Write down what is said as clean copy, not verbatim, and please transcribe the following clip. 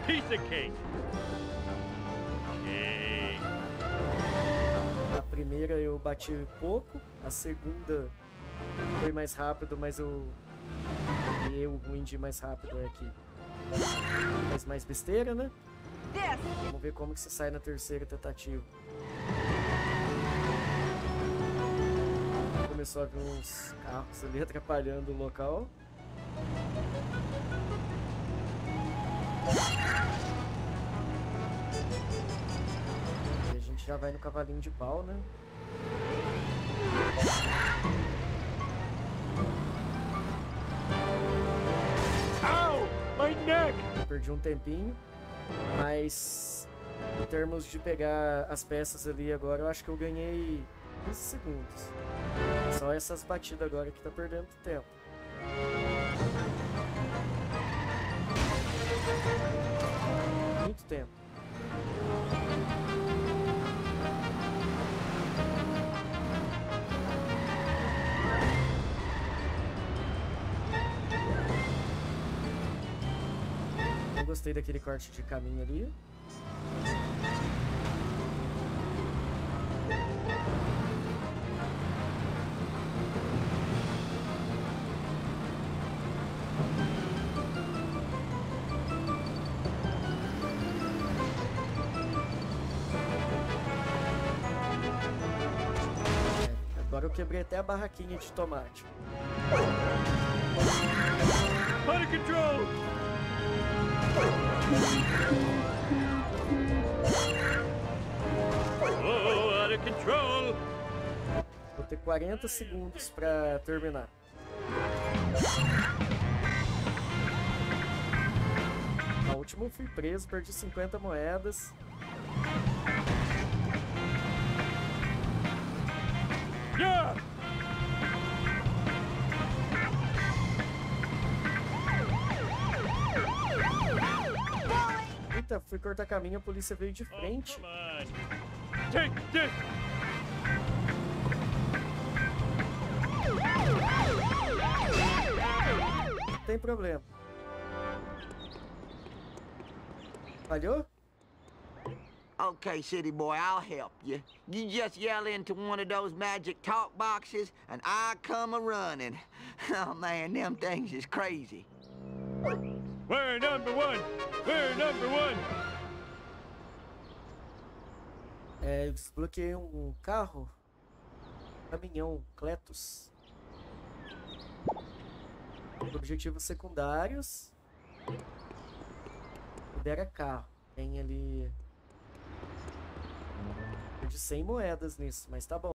Piece of cake. Okay. A primeira eu bati pouco, a segunda foi mais rápido, mas eu o ruim de mais rápido é que faz mais besteira, né? Vamos ver como que se sai na terceira tentativa. Começou a vir uns carros ali atrapalhando o local. E a gente já vai no cavalinho de pau, né? Ow! My neck! Perdi um tempinho, mas em termos de pegar as peças ali agora, eu acho que eu ganhei 15 segundos. Só essas batidas agora que tá perdendo tempo. Muito tempo. Eu gostei daquele corte de caminho ali. Agora eu quebrei até a barraquinha de tomate. Out of control! Oh, out of control! Vou ter 40 segundos pra terminar. Na última eu fui preso, perdi 50 moedas. Yeah! Eita, fui cortar caminho, a polícia veio de frente. Come on. Take this! Não tem problema. Falhou? Okay, city boy, I'll help you. You just yell into one of those magic talk boxes, and I come a-running. Oh, man, them things is crazy. We're number one! We're number one! Eu desbloqueei um carro. Caminhão, Cletus. Objetivos secundários. Libera carro. Tem ali... de 100 moedas nisso, mas tá bom.